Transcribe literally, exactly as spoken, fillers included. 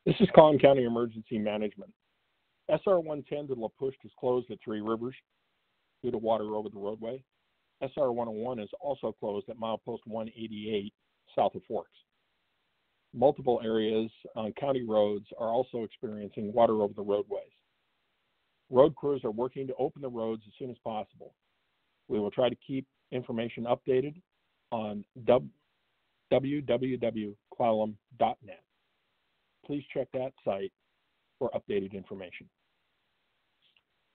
This is Clallam County Emergency Management. S R one ten to La Push is closed at Three Rivers due to water over the roadway. S R one oh one is also closed at milepost one eighty-eight south of Forks. Multiple areas on county roads are also experiencing water over the roadways. Road crews are working to open the roads as soon as possible. We will try to keep information updated on w w w dot clallam dot net. Please check that site for updated information.